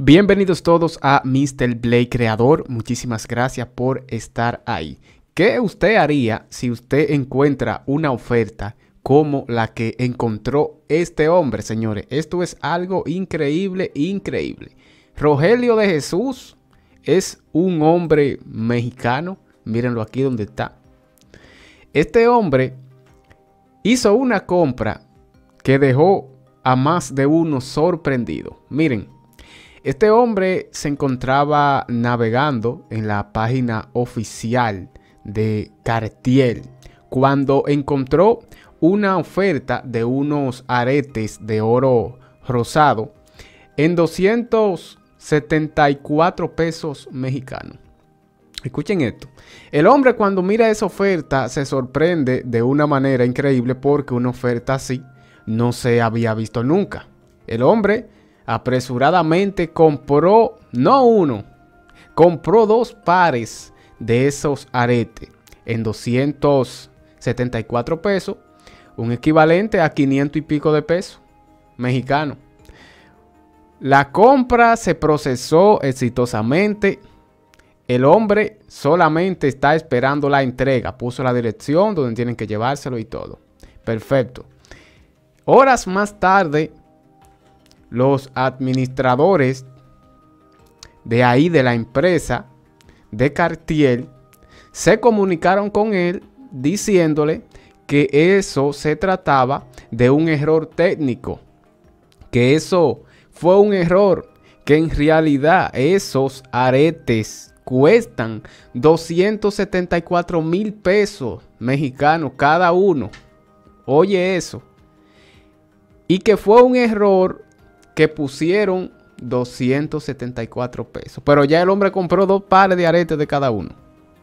Bienvenidos todos a Mr. Blake Creador. Muchísimas gracias por estar ahí. ¿Qué usted haría si usted encuentra una oferta como la que encontró este hombre, señores? Esto es algo increíble, increíble. Rogelio de Jesús es un hombre mexicano. Mírenlo aquí donde está. Este hombre hizo una compra que dejó a más de uno sorprendido. Miren, este hombre se encontraba navegando en la página oficial de Cartier cuando encontró una oferta de unos aretes de oro rosado en 274 pesos mexicanos. Escuchen esto. El hombre, cuando mira esa oferta, se sorprende de una manera increíble porque una oferta así no se había visto nunca. El hombre apresuradamente compró, no uno, compró dos pares de esos aretes en 274 pesos, un equivalente a 500 y pico de pesos mexicanos. La compra se procesó exitosamente. El hombre solamente está esperando la entrega. Puso la dirección donde tienen que llevárselo y todo. Perfecto. Horas más tarde, los administradores de ahí de la empresa de Cartier se comunicaron con él diciéndole que eso se trataba de un error técnico. Que eso fue un error. Que en realidad esos aretes cuestan 274,000 pesos mexicanos cada uno. Oye eso. Y que fue un error que pusieron 274 pesos. Pero ya el hombre compró dos pares de aretes de cada uno.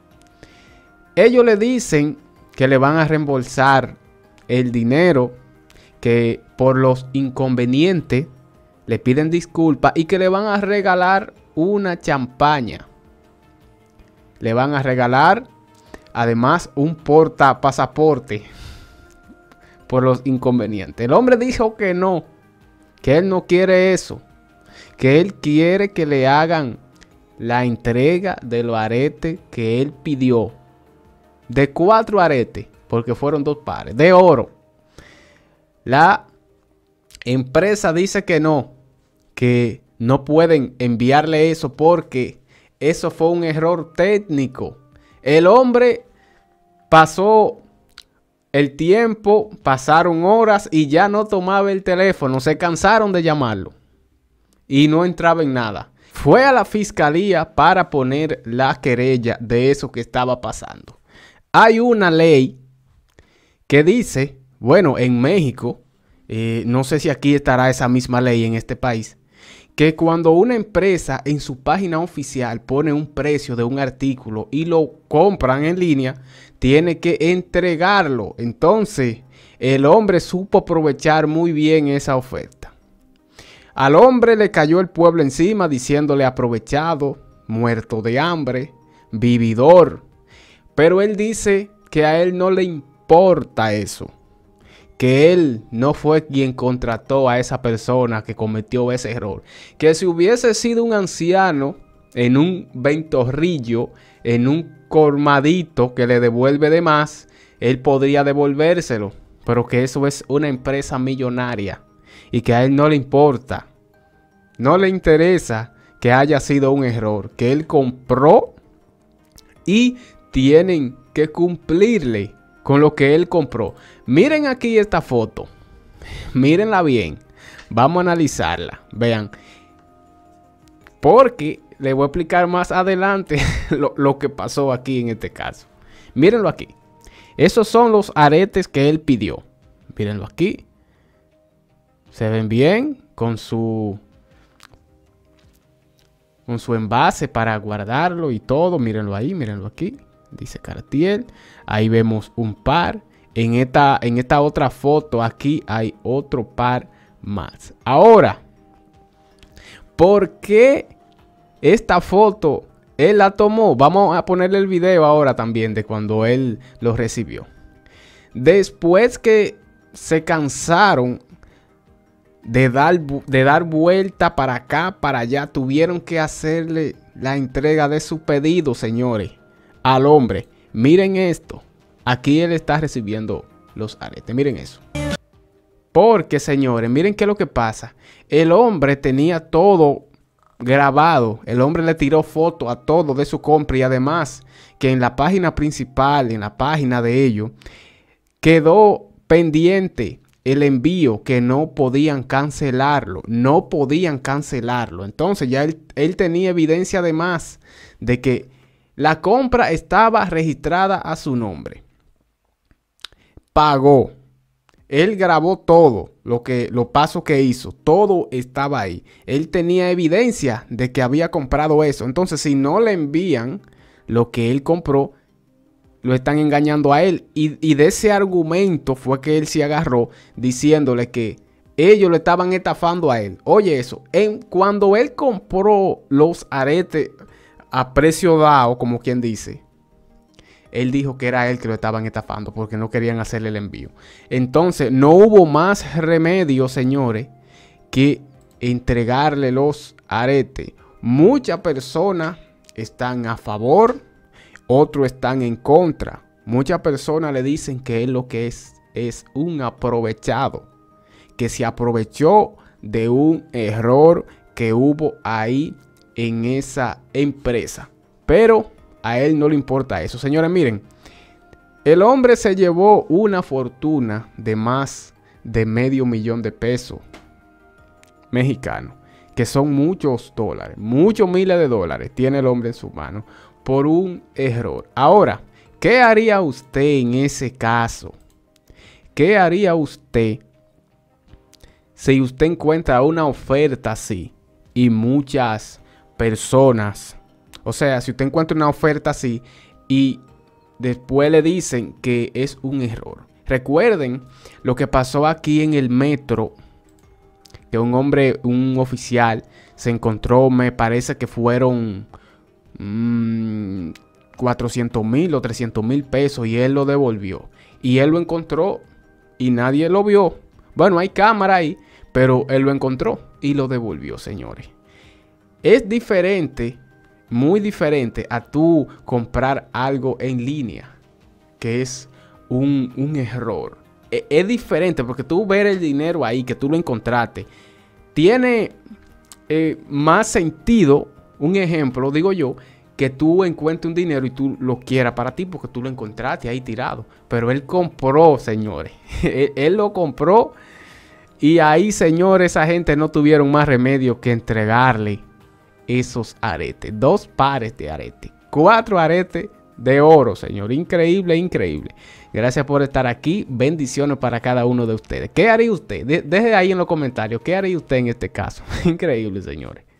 Ellos le dicen que le van a reembolsar el dinero, que por los inconvenientes le piden disculpas y que le van a regalar una champaña. Le van a regalar además un portapasaporte por los inconvenientes. El hombre dijo que no, que él no quiere eso, que él quiere que le hagan la entrega de los aretes que él pidió, de 4 aretes, porque fueron 2 pares, de oro. La empresa dice que no pueden enviarle eso porque eso fue un error técnico. El hombre pasó el tiempo, pasaron horas y ya no tomaba el teléfono. Se cansaron de llamarlo y no entraba en nada. Fue a la fiscalía para poner la querella de eso que estaba pasando. Hay una ley que dice, bueno, en México, no sé si aquí estará esa misma ley en este país, que cuando una empresa en su página oficial pone un precio de un artículo y lo compran en línea, tiene que entregarlo. Entonces, el hombre supo aprovechar muy bien esa oferta. Al hombre le cayó el pueblo encima diciéndole aprovechado, muerto de hambre, vividor. Pero él dice que a él no le importa eso. Que él no fue quien contrató a esa persona que cometió ese error. Que si hubiese sido un anciano en un ventorrillo, en un colmadito que le devuelve de más, él podría devolvérselo. Pero que eso es una empresa millonaria y que a él no le importa. No le interesa que haya sido un error. Que él compró y tienen que cumplirle con lo que él compró. Miren aquí esta foto. Mírenla bien. Vamos a analizarla. Vean. Porque le voy a explicar más adelante lo que pasó aquí en este caso. Mírenlo aquí. Esos son los aretes que él pidió. Mírenlo aquí. Se ven bien con su envase para guardarlo y todo. Mírenlo ahí, mírenlo aquí. Dice Cartier. Ahí vemos un par. En esta otra foto aquí hay otro par más. Ahora, ¿por qué esta foto él la tomó? Vamos a ponerle el video ahora también de cuando él lo recibió. Después que se cansaron de dar vuelta para acá, para allá. Tuvieron que hacerle la entrega de su pedido, señores, al hombre. Miren esto. Aquí él está recibiendo los aretes. Miren eso. Porque, señores, miren qué es lo que pasa. El hombre tenía todo grabado. El hombre le tiró foto a todo de su compra. Y además que en la página principal, en la página de ellos, quedó pendiente el envío, que no podían cancelarlo. No podían cancelarlo. Entonces ya él tenía evidencia además de que la compra estaba registrada a su nombre. Pagó. Él grabó todo, los pasos que hizo, todo estaba ahí. Él tenía evidencia de que había comprado eso. Entonces, si no le envían lo que él compró, lo están engañando a él. Y de ese argumento fue que él se agarró diciéndole que ellos le estaban estafando a él. Oye eso, cuando él compró los aretes a precio dado, como quien dice, él dijo que era él que lo estaban estafando porque no querían hacerle el envío. Entonces no hubo más remedio, señores, que entregarle los aretes. Muchas personas están a favor, otros están en contra. Muchas personas le dicen que él lo que es un aprovechado, que se aprovechó de un error que hubo ahí en esa empresa. Pero a él no le importa eso. Señores, miren, el hombre se llevó una fortuna de más de $500,000 mexicanos, que son muchos dólares, muchos miles de dólares tiene el hombre en su mano por un error. Ahora, ¿qué haría usted en ese caso? ¿Qué haría usted si usted encuentra una oferta así y muchas personas... O sea, si usted encuentra una oferta así y después le dicen que es un error? Recuerden lo que pasó aquí en el metro, que un hombre, un oficial, se encontró, me parece que fueron 400,000 o 300,000 pesos y él lo devolvió. Y él lo encontró y nadie lo vio. Bueno, hay cámara ahí, pero él lo encontró y lo devolvió, señores. Es diferente, muy diferente a tú comprar algo en línea, que es un error. Es diferente porque tú ver el dinero ahí, que tú lo encontraste, tiene más sentido, un ejemplo, digo yo, que tú encuentres un dinero y tú lo quieras para ti porque tú lo encontraste ahí tirado. Pero él compró, señores. Él lo compró y ahí, señores, esa gente no tuvieron más remedio que entregarle esos aretes. 2 pares de aretes. 4 aretes de oro, señor. Increíble, increíble. Gracias por estar aquí. Bendiciones para cada uno de ustedes. ¿Qué haría usted? Deje ahí en los comentarios. ¿Qué haría usted en este caso? Increíble, señores.